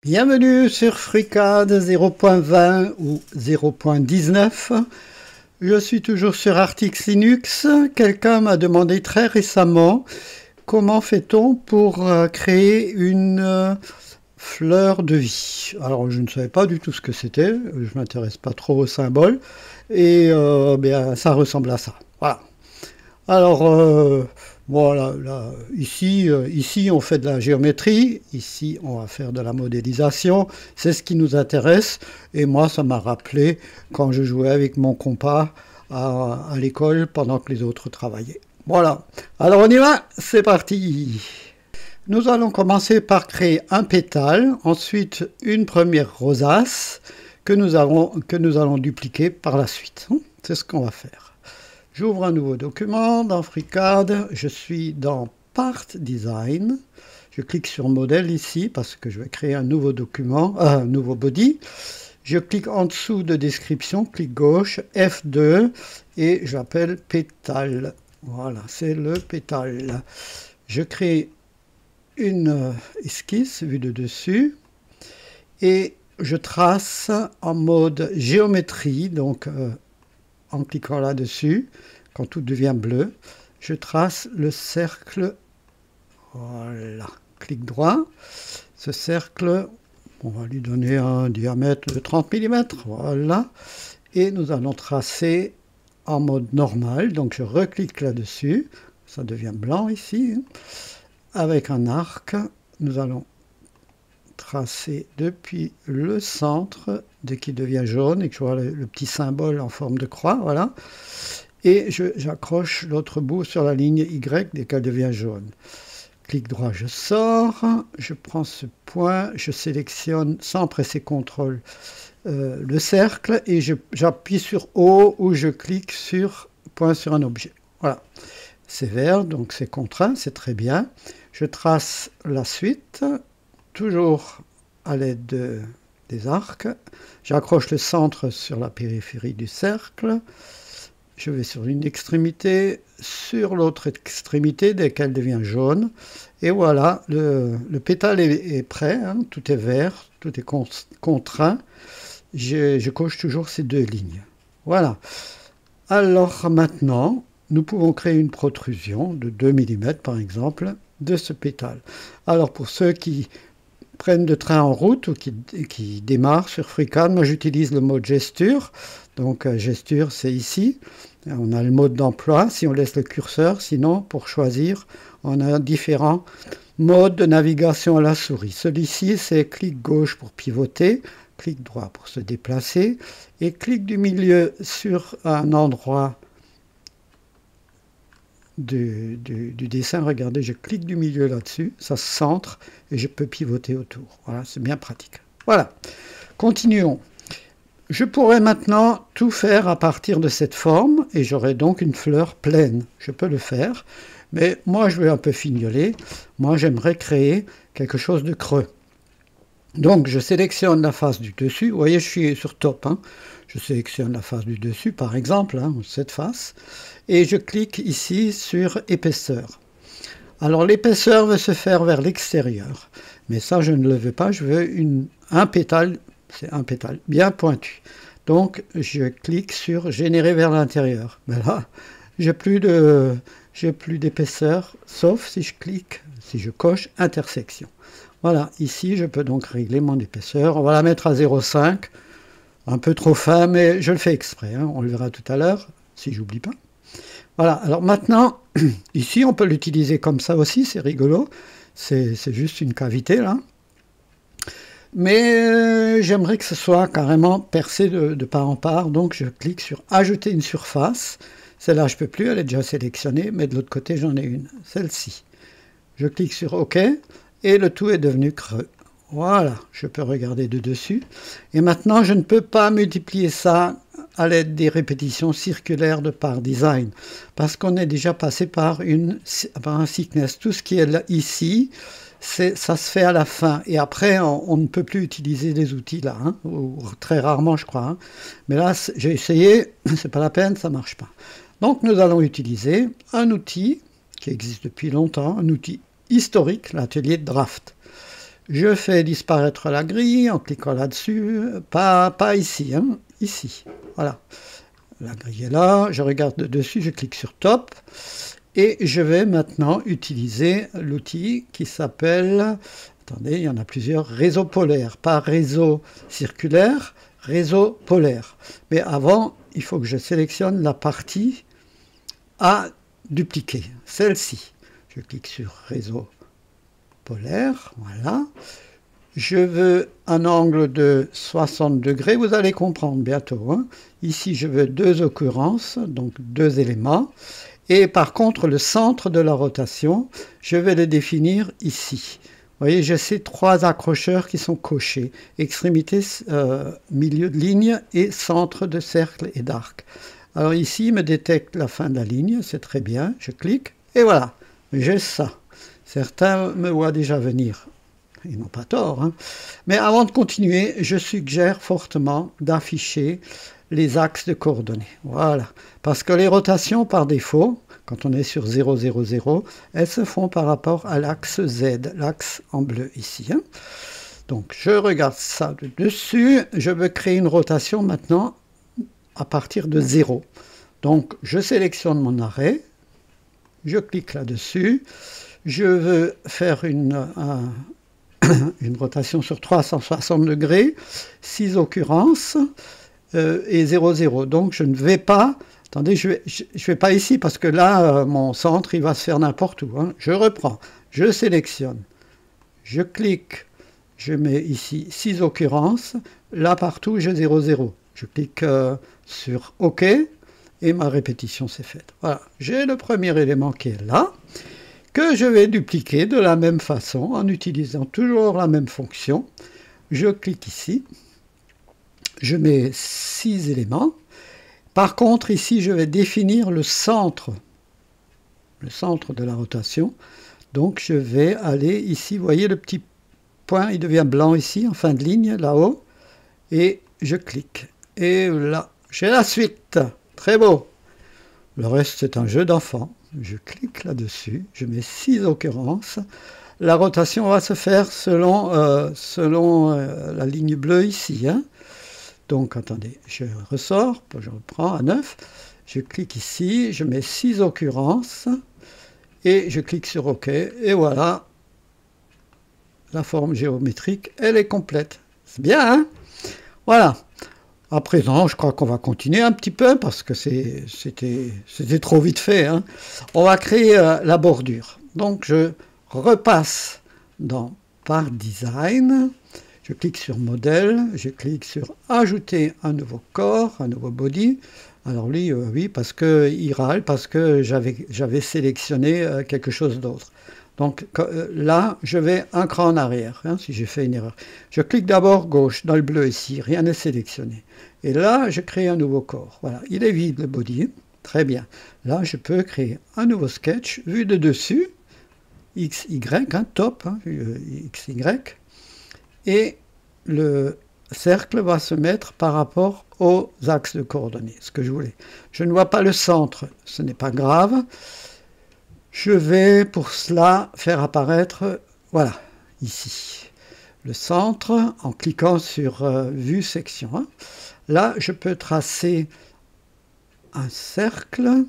Bienvenue sur FreeCAD 0.20 ou 0.19. Je suis toujours sur Artix Linux. Quelqu'un m'a demandé très récemment comment fait-on pour créer une fleur de vie. Alors je ne savais pas du tout ce que c'était, je ne m'intéresse pas trop aux symboles, et bien, ça ressemble à ça. Voilà. Alors, voilà, là, ici on fait de la géométrie, ici on va faire de la modélisation, c'est ce qui nous intéresse, et moi ça m'a rappelé quand je jouais avec mon compas à l'école pendant que les autres travaillaient. Voilà, alors on y va, c'est parti. Nous allons commencer par créer un pétale, ensuite une première rosace que nous allons dupliquer par la suite. C'est ce qu'on va faire. J'ouvre un nouveau document dans FreeCAD, je suis dans Part Design, je clique sur Modèle ici parce que je vais créer un nouveau document, un nouveau body. Je clique en dessous de description, clic gauche, F2 et j'appelle pétale. Voilà, c'est le pétale. Je crée une esquisse vue de dessus et je trace en mode géométrie, donc en cliquant là-dessus, quand tout devient bleu, je trace le cercle, voilà, clic droit, ce cercle, on va lui donner un diamètre de 30 mm, voilà, et nous allons tracer en mode normal, donc je reclique là-dessus, ça devient blanc ici, avec un arc, nous allons tracer depuis le centre, dès qu'il devient jaune et que je vois le petit symbole en forme de croix, voilà, et j'accroche l'autre bout sur la ligne Y dès qu'elle devient jaune. Clic droit, je sors, je prends ce point, je sélectionne sans presser CTRL le cercle et j'appuie sur O ou je clique sur point sur un objet. Voilà, c'est vert, donc c'est contraint, c'est très bien. Je trace la suite, toujours à l'aide des arcs. J'accroche le centre sur la périphérie du cercle. Je vais sur une extrémité, sur l'autre extrémité dès qu'elle devient jaune. Et voilà, le pétale est prêt, hein, tout est vert, tout est contraint. Je coche toujours ces deux lignes. Voilà. Alors maintenant, nous pouvons créer une protrusion de 2 mm par exemple de ce pétale. Alors pour ceux qui prennent le train en route ou qui démarrent sur FreeCAD, moi j'utilise le mode gesture. Donc gesture c'est ici. On a le mode d'emploi si on laisse le curseur. Sinon pour choisir on a différents modes de navigation à la souris. Celui-ci c'est clic gauche pour pivoter, clic droit pour se déplacer et clic du milieu sur un endroit du dessin, regardez, je clique du milieu là-dessus, ça se centre et je peux pivoter autour. Voilà, c'est bien pratique. Voilà, continuons. Je pourrais maintenant tout faire à partir de cette forme et j'aurai donc une fleur pleine. Je peux le faire, mais moi je vais un peu fignoler. Moi j'aimerais créer quelque chose de creux. Donc je sélectionne la face du dessus, vous voyez je suis sur top, hein. Je sélectionne la face du dessus par exemple, hein, cette face, et je clique ici sur épaisseur. Alors l'épaisseur va se faire vers l'extérieur, mais ça je ne le veux pas, je veux un pétale, c'est un pétale bien pointu. Donc je clique sur générer vers l'intérieur. Ben là, j'ai plus d'épaisseur, sauf si je clique, si je coche intersection. Voilà, ici je peux donc régler mon épaisseur. On va la mettre à 0,5, un peu trop fin, mais je le fais exprès, hein. On le verra tout à l'heure, si j'oublie pas. Voilà, alors maintenant, ici on peut l'utiliser comme ça aussi, c'est rigolo. C'est juste une cavité là. Mais j'aimerais que ce soit carrément percé de part en part, donc je clique sur ajouter une surface. Celle-là je ne peux plus, elle est déjà sélectionnée, mais de l'autre côté j'en ai une, celle-ci. Je clique sur OK. Et le tout est devenu creux. Voilà, je peux regarder de dessus. Et maintenant, je ne peux pas multiplier ça à l'aide des répétitions circulaires de Part Design, parce qu'on est déjà passé par un thickness. Tout ce qui est là, ici, ça se fait à la fin. Et après, on ne peut plus utiliser les outils là, hein, ou très rarement, je crois. Hein. Mais là, j'ai essayé, c'est pas la peine, ça marche pas. Donc, nous allons utiliser un outil qui existe depuis longtemps, un outil historique, l'atelier de draft. Je fais disparaître la grille en cliquant là-dessus, pas ici, hein, ici. Voilà. La grille est là, je regarde dessus, je clique sur Top. Et je vais maintenant utiliser l'outil qui s'appelle, attendez, il y en a plusieurs, réseau polaire, pas réseau circulaire, réseau polaire. Mais avant, il faut que je sélectionne la partie à dupliquer, celle-ci. Je clique sur réseau polaire, voilà. Je veux un angle de 60 degrés, vous allez comprendre bientôt, hein. Ici, je veux deux occurrences, donc deux éléments. Et par contre, le centre de la rotation, je vais le définir ici. Vous voyez, j'ai ces trois accrocheurs qui sont cochés. Extrémité, milieu de ligne et centre de cercle et d'arc. Alors ici, il me détecte la fin de la ligne, c'est très bien. Je clique et voilà, j'ai ça. Certains me voient déjà venir. Ils n'ont pas tort, hein. Mais avant de continuer, je suggère fortement d'afficher les axes de coordonnées. Voilà. Parce que les rotations, par défaut, quand on est sur 0, 0, 0, elles se font par rapport à l'axe Z, l'axe en bleu ici, hein. Donc, je regarde ça de dessus. Je veux créer une rotation maintenant à partir de 0. Donc, je sélectionne mon arrêt. Je clique là-dessus. Je veux faire une rotation sur 360 degrés, 6 occurrences et 0, 0. Donc je ne vais pas, attendez, je vais pas ici parce que là, mon centre, il va se faire n'importe où, hein. Je reprends, je sélectionne, je clique, je mets ici 6 occurrences, là partout, j'ai 0, 0. Je clique sur OK et ma répétition s'est faite. Voilà, j'ai le premier élément qui est là, que je vais dupliquer de la même façon en utilisant toujours la même fonction. Je clique ici, je mets 6 éléments. Par contre, ici, je vais définir le centre de la rotation. Donc, je vais aller ici, vous voyez le petit point, il devient blanc ici, en fin de ligne, là-haut, et je clique. Et là, j'ai la suite. Très beau. Le reste, c'est un jeu d'enfant. Je clique là-dessus, je mets 6 occurrences. La rotation va se faire selon la ligne bleue ici, hein. Donc, attendez, je ressors, je reprends à 9. Je clique ici, je mets 6 occurrences et je clique sur OK. Et voilà, la forme géométrique, elle est complète. C'est bien, hein? Voilà. À présent, je crois qu'on va continuer un petit peu parce que c'était trop vite fait, hein. On va créer la bordure. Donc, je repasse dans Part Design. Je clique sur Modèle. Je clique sur Ajouter un nouveau corps, un nouveau body. Alors lui, oui, parce qu'il râle, parce que j'avais sélectionné quelque chose d'autre. Donc là, je vais un cran en arrière, hein, si j'ai fait une erreur. Je clique d'abord gauche, dans le bleu ici, rien n'est sélectionné. Et là, je crée un nouveau corps. Voilà, il est vide le body, très bien. Là, je peux créer un nouveau sketch, vu de dessus, XY, hein, top, hein, XY. Et le cercle va se mettre par rapport aux axes de coordonnées, ce que je voulais. Je ne vois pas le centre, ce n'est pas grave. Je vais pour cela faire apparaître, voilà, ici, le centre en cliquant sur Vue section 1. Là, je peux tracer un cercle.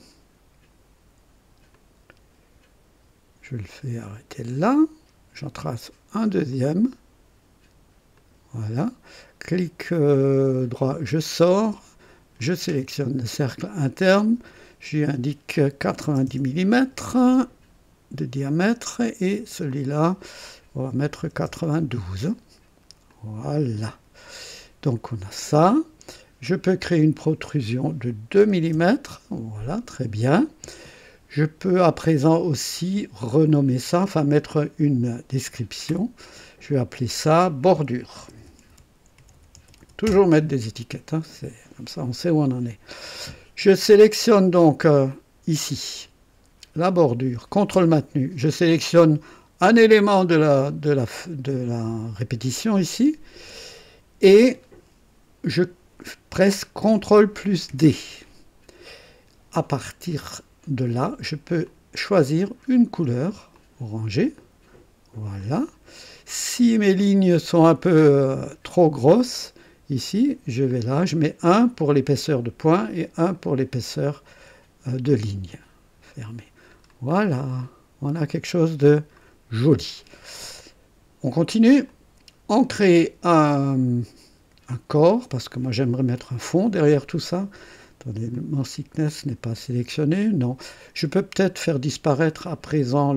Je le fais arrêter là. J'en trace un deuxième. Voilà. Clic droit, je sors. Je sélectionne le cercle interne. J'y indique 90 mm de diamètre et celui-là, on va mettre 92. Voilà. Donc on a ça. Je peux créer une protrusion de 2 mm. Voilà, très bien. Je peux à présent aussi renommer ça, enfin mettre une description. Je vais appeler ça bordure. Toujours mettre des étiquettes, hein, c'est comme ça on sait où on en est. Je sélectionne donc ici la bordure, contrôle maintenu. Je sélectionne un élément de la répétition ici et je presse CTRL plus D. À partir de là, je peux choisir une couleur orangée. Voilà. Si mes lignes sont un peu trop grosses, ici, je vais là, je mets 1 pour l'épaisseur de point et 1 pour l'épaisseur de ligne. Fermé. Voilà, on a quelque chose de joli. On continue. On crée un corps, parce que moi j'aimerais mettre un fond derrière tout ça. Attendez, mon thickness n'est pas sélectionné. Non, je peux peut-être faire disparaître à présent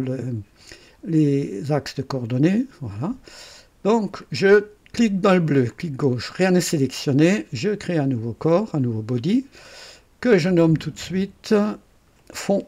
les axes de coordonnées. Voilà. Donc je clique dans le bleu, clic gauche, rien n'est sélectionné. Je crée un nouveau corps, un nouveau body, que je nomme tout de suite fond.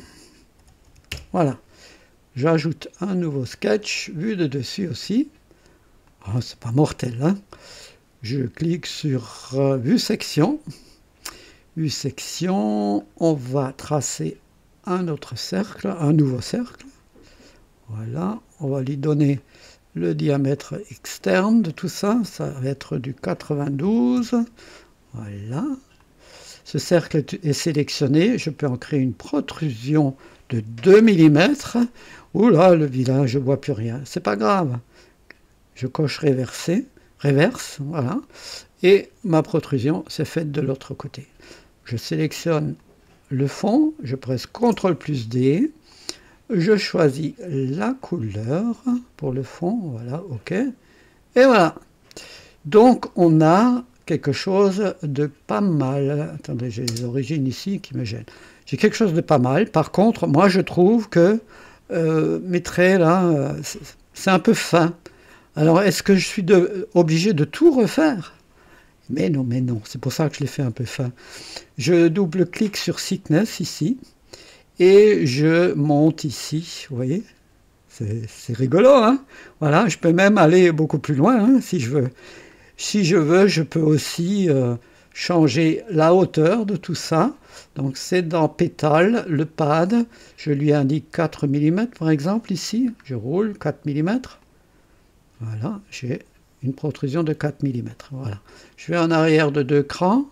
Voilà. J'ajoute un nouveau sketch, vue de dessus aussi. Oh, c'est pas mortel, hein. Je clique sur vue section. Vue section, on va tracer un autre cercle, un nouveau cercle. Voilà, on va lui donner le diamètre externe de tout ça. Ça va être du 92. Voilà. Ce cercle est sélectionné. Je peux en créer une protrusion de 2 mm. Oula, le vilain, je ne vois plus rien. C'est pas grave. Je coche reverse, voilà. Et ma protrusion s'est faite de l'autre côté. Je sélectionne le fond, je presse CTRL plus D. Je choisis la couleur pour le fond, voilà, OK. Et voilà. Donc, on a quelque chose de pas mal. Attendez, j'ai les origines ici qui me gênent. J'ai quelque chose de pas mal. Par contre, moi, je trouve que mes traits, là, c'est un peu fin. Alors, est-ce que je suis obligé de tout refaire? Mais non, c'est pour ça que je l'ai fait un peu fin. Je double-clique sur Thickness, ici, et je monte ici, vous voyez? C'est rigolo, hein? Voilà, je peux même aller beaucoup plus loin, hein, si je veux. Si je veux, je peux aussi changer la hauteur de tout ça. Donc, c'est dans Pétale, le pad. Je lui indique 4 mm, par exemple, ici. Je roule 4 mm. Voilà, j'ai une protrusion de 4 mm. Voilà. Je vais en arrière de 2 crans.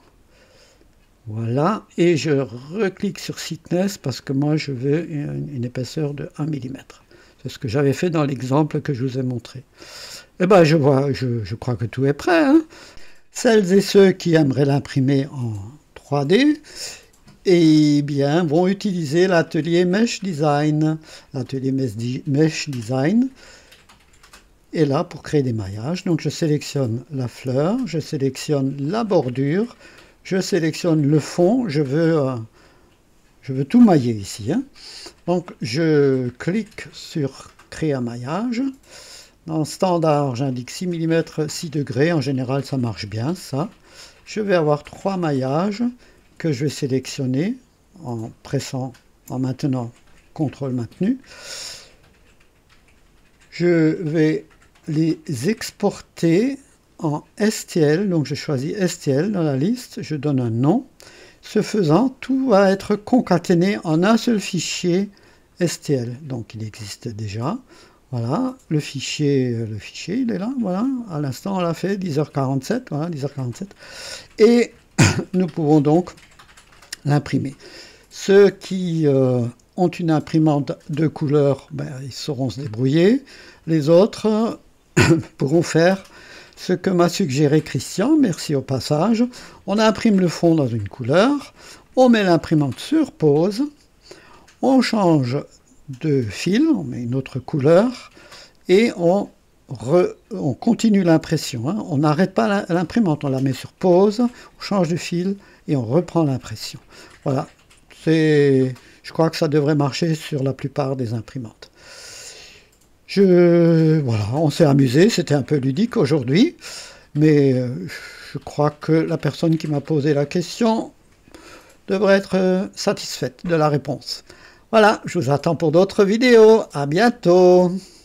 Voilà. Et je reclique sur Thickness parce que moi, je veux une épaisseur de 1 mm. C'est ce que j'avais fait dans l'exemple que je vous ai montré. Eh bien, je crois que tout est prêt, hein. Celles et ceux qui aimeraient l'imprimer en 3D, eh bien, vont utiliser l'atelier Mesh Design. L'atelier Mesh Design est là pour créer des maillages. Donc je sélectionne la fleur, je sélectionne la bordure, je sélectionne le fond, je veux tout mailler ici, hein. Donc je clique sur créer un maillage. Dans standard, j'indique 6 mm, 6 degrés. En général, ça marche bien, ça. Je vais avoir 3 maillages que je vais sélectionner en maintenant CTRL maintenu. Je vais les exporter en STL. Donc, je choisis STL dans la liste. Je donne un nom. Ce faisant, tout va être concaténé en un seul fichier STL. Donc, il existe déjà. Voilà, le fichier, il est là, voilà, à l'instant on l'a fait, 10h47, voilà, 10h47, et nous pouvons donc l'imprimer. Ceux qui ont une imprimante de couleur, ben, ils sauront se débrouiller, les autres pourront faire ce que m'a suggéré Christian, merci au passage. On imprime le fond dans une couleur, on met l'imprimante sur pause, on change de fil, on met une autre couleur et on continue l'impression, hein. On n'arrête pas l'imprimante, on la met sur pause, on change de fil et on reprend l'impression. Voilà, je crois que ça devrait marcher sur la plupart des imprimantes. Voilà, on s'est amusé, c'était un peu ludique aujourd'hui, mais je crois que la personne qui m'a posé la question devrait être satisfaite de la réponse. Voilà, je vous attends pour d'autres vidéos. À bientôt.